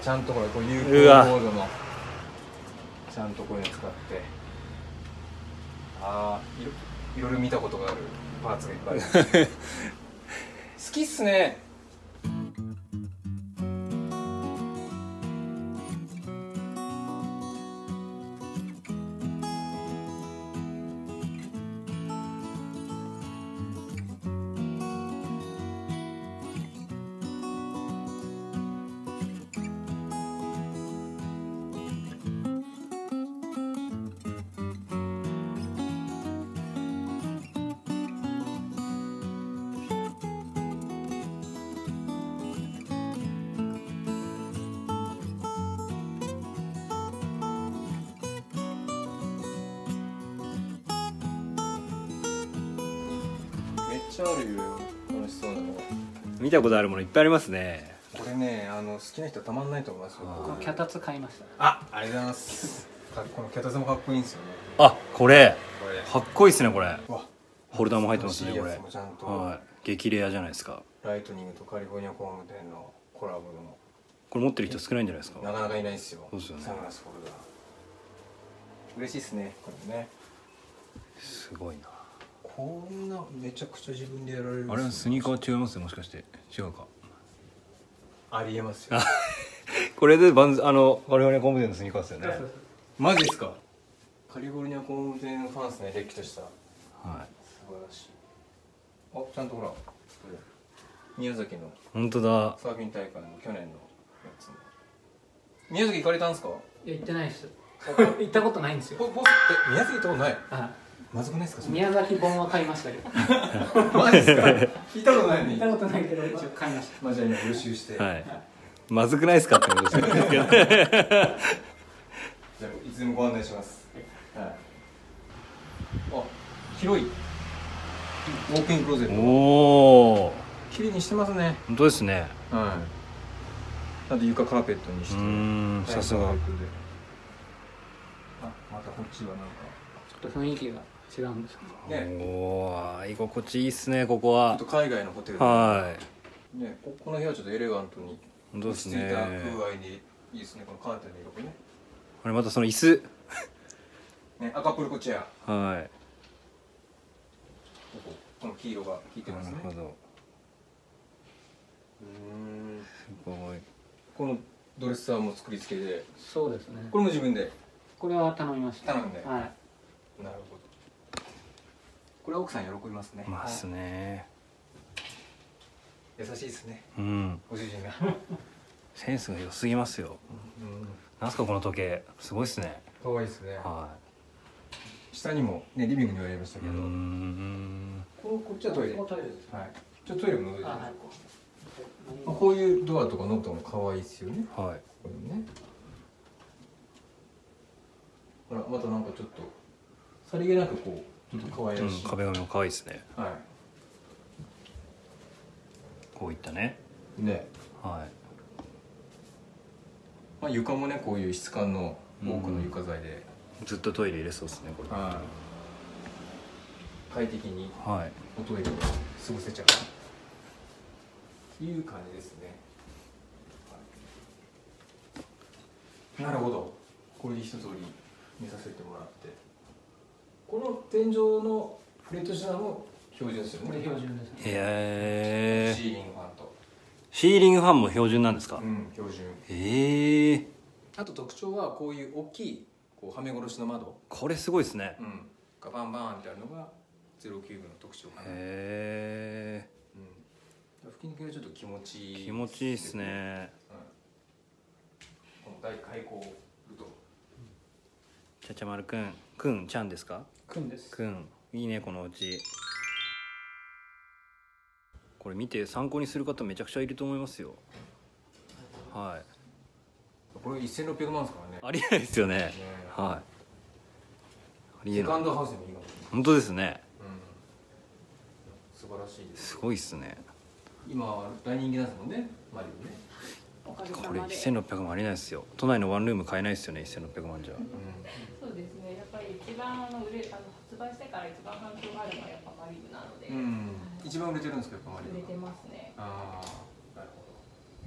ちゃんとほらこう有効ボードのちゃんとこういうの使って、ああいろいろ見たことがあるパーツがいっぱいある好きっすね。めっちゃあるよ、楽しそうなの。 見たことあるものいっぱいありますね。 これね、好きな人はたまんないと思いますよ。 この脚立買いました。 ありがとうございます。この脚立もかっこいいんですよね。 あ、これこれかっこいいですね。これわホルダーも入ってますね。これ楽しいやつもちゃんとはい、激レアじゃないですか。 ライトニングとカリフォルニア工務店のコラボのこれ持ってる人少ないんじゃないですか。 なかなかいないですよ。 そうですよね。 サングラスホルダー嬉しいですね、これね。 すごいな。 こんなめちゃくちゃ自分でやられる。 あれはスニーカー違いますよ、もしかして違うか。 ありえますよ。 これでカリフォルニア工務店のスニーカーですよね。 マジですか。カリフォルニア工務店のファンですね、れっきとした。 はい、 素晴らしい。あ、ちゃんとほらこれ宮崎の本当だ。 サーフィン大会の去年のやつも。宮崎行かれたんですか。 いや行ってないです。行ったことないんですよ。 宮崎行ったことない。 あ、 まずくないですか。 宮崎本は買いましたけど。 マジですか。聞いたことないのに。 行ったことないけど一応買いました。 まあじゃあ今予習して。 はい。まずくないですかってことですけど。 じゃあいつでもご案内します。はい。あ、広い。ウォークインクローゼット。 おお。 綺麗にしてますね。 本当ですね。 はい。なんで床カーペットにして。 さすが。 あ、またこっちはなんかちょっと雰囲気が違うんですよね。 おお、居心地いいっすね、ここは。 ちょっと海外のホテル。 はい。 ね、この部屋はちょっとエレガントに。 本当ですね。 落ち着いた風合いでいいですね。このカーテンの色ね。 これまたその椅子。 ね、赤プルコチェア。 はい。 この黄色が効いてますね。 なるほど。すごい。 このドレッサーも作り付けで。 そうですね。 これも自分で。 これは頼みました。 頼んで。 はい。 なるほど。これは奥さん喜びますね。 ますね。 優しいですね。 うん。 ご主人が。 センスが良すぎますよ。なんすかこの時計、すごいですね。 可愛いですね。 は下にもねリビングにはありましたけど。こっちはトイレ。 ここトイレです。 はい。ちょっとトイレも覗いてみましょうか。 はい。 こういうドアとかノブとかも可愛いですよね。 はい。 これね。ほらまたなんかちょっとさりげなくこうちょっと可愛らしい。 壁紙も可愛いですね。 はこういったね。 い。ね。 はい。 まあ床もねこういう質感の多くの床材で。 ずっとトイレ入れそうですね、これ。 はい。快適にはい。 おトイレを過ごせちゃう。っていう感じですね。なるほど。これで一通り見させてもらって。この天井のフレットシナーも標準ですよね。 これ標準ですね。 へえ。 シーリングファンと。 シーリングファンも標準なんですか。 標準。あと特徴はこういう大きいこうはめ殺しの窓。 これすごいですね。 がバンバンってあるのが09部の特徴かな。 へえ。 吹き抜けがちょっと気持ちいい。 気持ちいいですね。 この大開口ルト。 ちゃちゃまるくん、くんちゃんですか。 くんです。 くん、いいねこのお家。これ見て参考にする方めちゃくちゃいると思いますよ。はい。 これ1600万ですからね。 ありえないですよね。はい。ありえない。 セカンドハウスにもいいかも。 本当ですね。 素晴らしいです。 すごいですね。 今大人気なんですもんね、マリオね。 これ1600万ありえないですよ。都内のワンルーム買えないですよね、1600万じゃ。 そうですね。やっぱり一番発売してから一番反響があるのはやっぱマリブなので。 一番売れてるんですか、やっぱマリブ。 売れてますね。 これ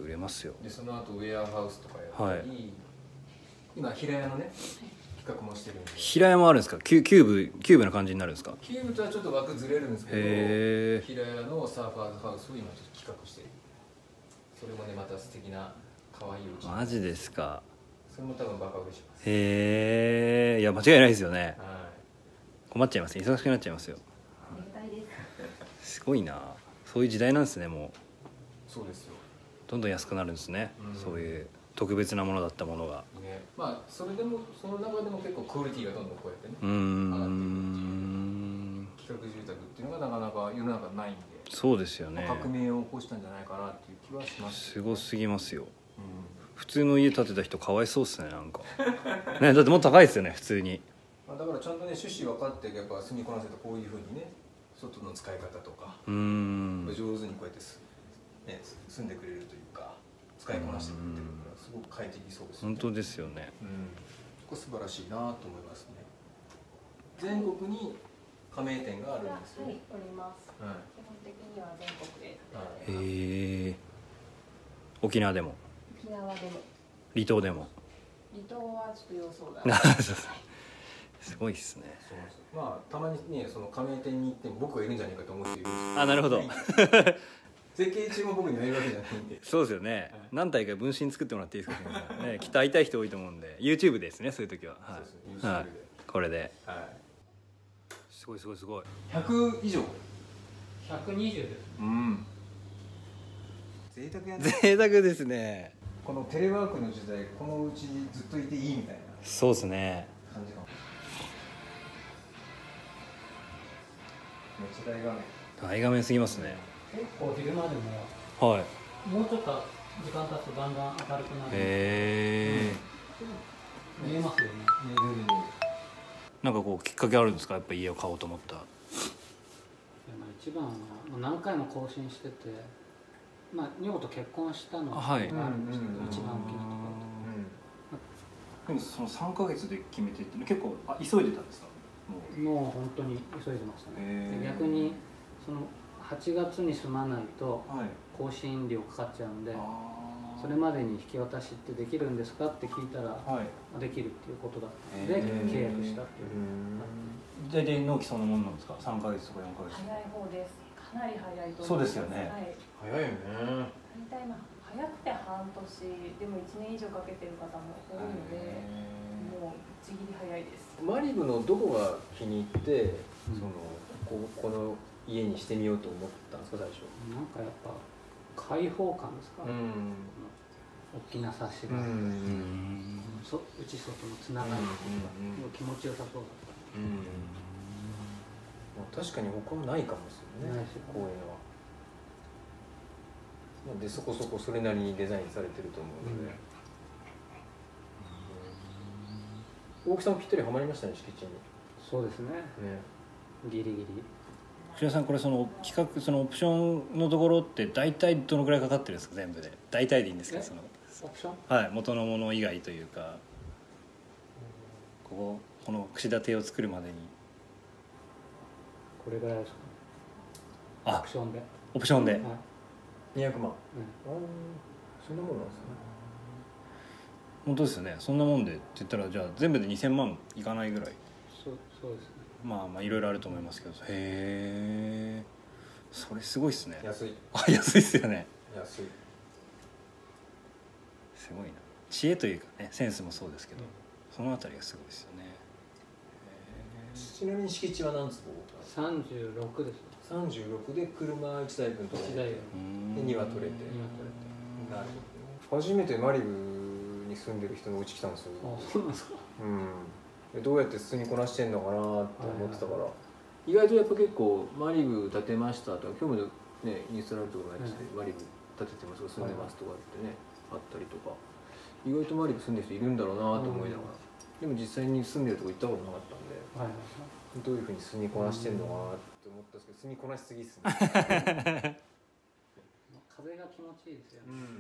売れますよ。 でその後ウェアハウスとかやったり、今平屋のね企画もしてるんで。 平屋もあるんですか？キューブな感じになるんですか？ キューブとはちょっと枠ずれるんですけど、 へー平屋のサーファーズハウスを今ちょっと企画してる。それもねまた素敵な可愛いお家。 マジですか？ それも多分バカ売れします。 へえ。いや間違いないですよね。 は困っちゃいますね。忙しくなっちゃいますよ。すごいな。そういう時代なんですね。もうい。そうですよ。 どんどん安くなるんですね、 うんそういう特別なものだったものが。 ね、まあそれでもその中でも結構クオリティがどんどんこうやってね、 うーん。 企画住宅っていうのがなかなか世の中ないんで、 そうですよね。 革命を起こしたんじゃないかなっていう気はします。 すごすぎますよ。 う普通の家建てた人かわいそうっすね、なんかね。だってもっと高いですよね普通に。 ん、まあ、だからちゃんとね趣旨分かってやっぱ住みこなせたこういうふうにね外の使い方とか、 うーん。 上手にこうやってね、住んでくれるというか使いこなしてくれてるからすごく快適そうですよね。 本当ですよね。 うん、ここ素晴らしいなと思いますね。全国に加盟店があるんですよはい、 ね。 おります。 はい基本的には全国でへえ。沖縄でも沖縄でも離島でも離島はちょっと要相談。 すごいっすね。 そうなんですよ。まあたまにねその加盟店に行っても僕がいるんじゃないかと思う人いるんですけど。 あ、なるほど。 設計中も僕にはいるわけじゃないんで。 そうですよね。何体か分身作ってもらっていいですかね。きっと会いたい人多いと思うんで YouTube ですね、そういう時は。はい、 そうですね。 はい YouTube で。 これではすごいすごいすごい。 い。100以上。 120です。 うん。贅沢やね。 贅沢ですね。 このテレワークの時代このうちにずっといていいみたいなそうですね。 感じかも。めっちゃ大画面。 大画面すぎますね。 結構昼間でもはい。 もうちょっと時間経つとだんだん明るくなる。 へえ。 見えますよね。 全然見える。 なんかこうきっかけあるんですか、やっぱ家を買おうと思った。 でも一番は何回も更新してて、まあ女房と結婚したのがあるんですけど、一番大きなとこでもその3ヶ月で決めてって結構急いでたんですか？ ろ。もう本当に急いでましたね。 へーで逆にその8月に済まないとはい。 更新料かかっちゃうんで、 あそれまでに引き渡しってできるんですかって聞いたらはい。 できるっていうことだったのでへー契約したっていう。 大体納期そのものなんですか？3ヶ月とか4ヶ月。 早い方です。かなり早いとそう思います。 ですよねはい。 早いよね。 大体まあ早くて半年でも1年以上かけてる方も多いので、もうちぎり早いです。 マリブのどこが気に入って、 うんそのこの家にしてみようと思ったんですか最初。 なんかやっぱ開放感ですか、 ん。 大きなサッシが、 うーん。 内外のつながりとか、気持ちよさそうだっまあ、確かに他はないかもしれないねないですよねこういうのは。まあでそこそこそれなりにデザインされてると思うので、大木さんぴったりはまりましたね敷地に。 た。そうですね、 ね。 ギリギリ。 藤田さん、これその企画、そのオプションのところって大体どのくらいかかってるんですか？全部で大体でいいんですか？そのオプションはい元のもの以外というか、この串立てを作るまでに。 これぐらいですかね。オあプ、ションで、 オプションで。 はい、 200万。 うんそんなもんなんですね。 本当ですよね。そんなもんでって言ったら、じゃあ全部で2000万いかないぐらい。 そうですね。 まあいろいろあると思いますけど。へえ。それすごいっすね。 安い。 あ、安いっすよね。 安い。 すごいな。知恵というかね、センスもそうですけど、そのあたりがすごいですよね。 ちなみに敷地は何坪 36ですね。 ？36で車1台分と 1台がうーんで庭取れて。なるほどね。初めてマリブに住んでる人の家来たんですよ。 あ、そうなんですか。 でどうやって住みこなしてんのかなって思ってたから、意外とやっぱ結構マリブ建てましたとか今日もねインスタライブとかやってて、マリブ建ててますとか住んでますとかってね、あったりとか意外とマリブ住んでる人いるんだろうなと思いながら、でも実際に住んでるとこ行ったことなかったんで、 はいはいはい。 どういうふうに住みこなしてんのかなって思ったんですけど、住みこなしすぎっすね。 風が気持ちいいですよね。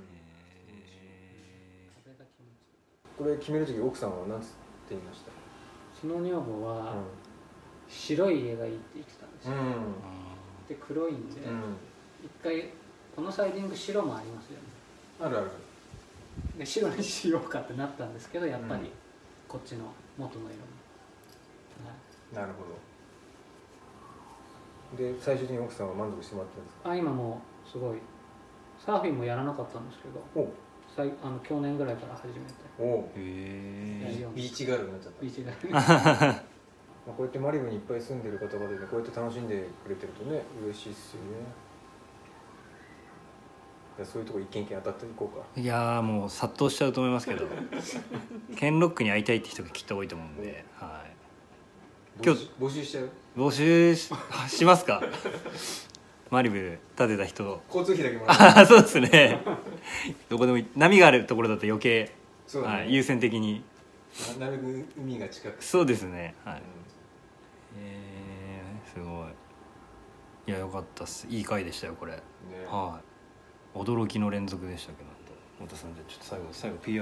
風が気持ちいい。 これ決める時奥さんは何つって言いました？ その女房は白い家がいいって言ってたんですよ。で黒いんで、一回このサイディング白もありますよね。 あるある。 で白にしようかってなったんですけど、やっぱりこっちの元の色に、 なるほど。で最終的に奥さんは満足してもらったんですか？ 今もうすごいサーフィンもやらなかったんですけど、去年ぐらいから始めてやるように、 ビーチガールになっちゃった。 ビーチガールこうやってマリブにいっぱい住んでる方々で、ね、こうやって楽しんでくれてるとね嬉しいっすよね。じゃあそういうとこ一軒一軒当たっていこうか。 いやもう殺到しちゃうと思いますけどケンロックに会いたいって人がきっと多いと思うんで、はい、 今日募集しちゃう。 募集 しますかマリブ建てた人交通費だけもらうそうですねどこでも波があるところだと余計、 そうだね、 はい、優先的になるべく海が近く。 そうですね、はい、すごい。いやよかったっす。いい回でしたよこれ、ね、はい、驚きの連続でしたけど。太田さんじゃあちょっと最後 PR。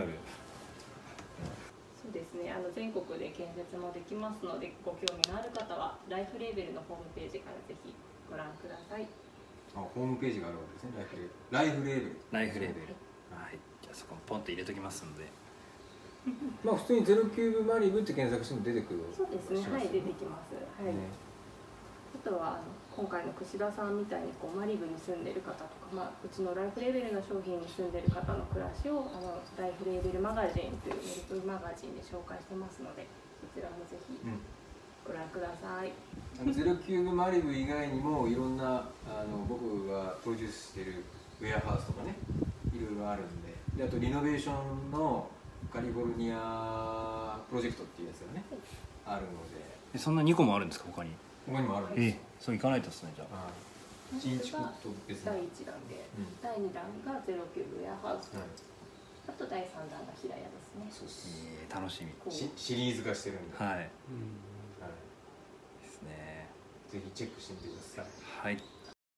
そうですね、全国で建設もできますので、ご興味のある方はライフレーベルのホームページからぜひご覧ください。 ホームページがあるわけですね。ライフレーベル。 ライフレーベル。はい。じゃあそこにポンと入れときますので。 まあ普通にゼロキューブマリブって検索しても出てくる。 そうですね。はい、出てきます。はい。ね、あとは今回の串田さんみたいにマリブに住んでる方とか、うちのライフレーベルの商品に住んでる方の暮らしをライフレーベルマガジンというメルクマガジンで紹介してますので、そちらもぜひご覧ください。 ゼロキューブマリブ以外にもいろんな僕がプロデュースしてるウェアハウスとかね、いろいろあるんで、あとリノベーションのカリフォルニアプロジェクトっていうやつがね、あるので。 そんな2個もあるんですか他に？ 他にもあるんですよ。 そう行かないとですねじゃあ。 新築と別第1弾で、第2弾がゼロキューブウェアハウス、あと第3弾が平屋ですね。 そう楽しみ。 シリーズ化してるんで。はい。 ですね。 ぜひチェックしてみてください。 はい。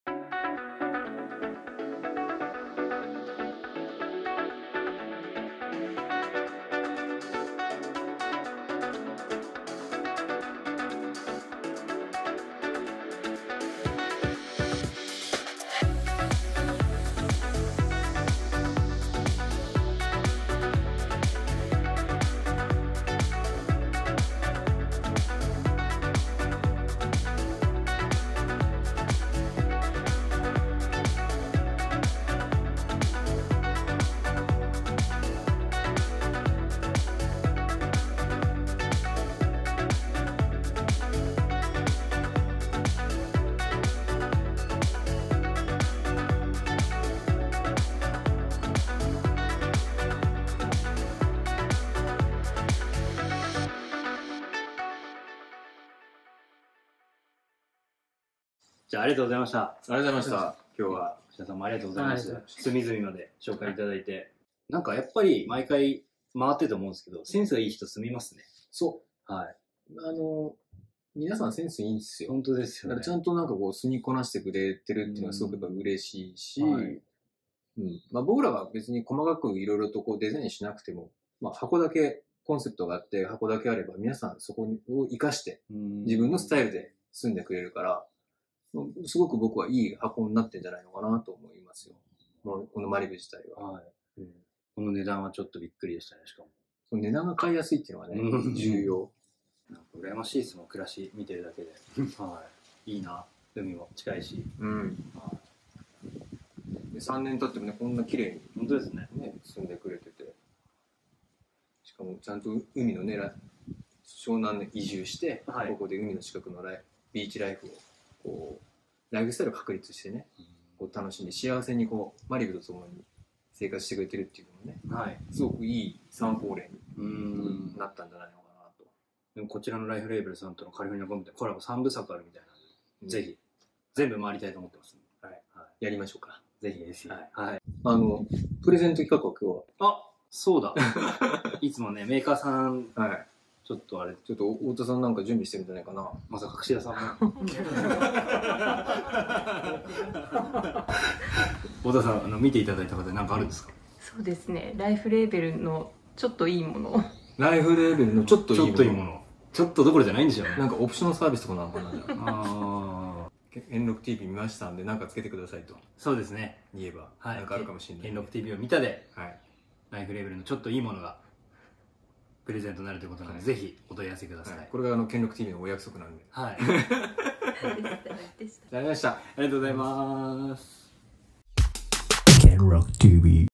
じゃあありがとうございました。 ありがとうございました。今日は吉田さんもありがとうございます。隅々まで紹介いただいて、なんかやっぱり毎回回ってると思うんですけど、センスがいい人住みますね。 そう。 はい。 皆さんセンスいいんですよ。 本当ですよね。 だからちゃんとなんか住みこなしてくれてるっていうのはすごくやっぱ嬉しいし、僕らは別に細かくいろいろとデザインしなくても、箱だけコンセプトがあって箱だけあれば皆さんそこを生かして自分のスタイルで住んでくれるから、すごく僕はいい箱になってんじゃないのかなと思いますよ。このマリブ自体は。はい。 この値段はちょっとびっくりでしたね、しかも。 その値段が買いやすいっていうのがね、重要。 なんか羨ましいですもん、暮らし見てるだけで。はい。いいな。海も近いし。 で3年経ってもね、こんな綺麗に。 本当ですね。 住んでくれてて。しかもちゃんと海のね、湘南に移住して、ここで海の近くのビーチライフを、ライフスタイルを確立してね、楽しんで幸せにマリブと共に生活してくれてるっていうのもね、すごくいい参考例になったんじゃないのかなと。 でもこちらのライフレーベルさんとのカリフォルニアコンペコラボ3部作あるみたいなので、ぜひ全部回りたいと思ってます。 やりましょうか。 ぜひぜひ。 プレゼント企画は今日は。 そうだ。いつもね、メーカーさん、ちょっと太田さんなんか準備してるんじゃないかな。 まさか串田さんも。太田さん、見ていただいた方で何かあるんですか？ そうですね、ライフレーベルのちょっといいもの。 ライフレーベルのちょっといいもの。 ちょっとどころじゃないんでしょうね。 なんかオプションサービスとかなのかな。 元禄 TV 見ましたんで何かつけてくださいとそうですね、 言えば、 はい、 なんかあるかもしれない。 元禄 TV を見たで、 はい、 ライフレーベルのちょっといいものがプレゼントになるということなので、ぜひお問い合わせください。 これが元禄 TV のお約束なんで。 はい。 ありがとうございました。 ありがとうございます。 Kenrock TV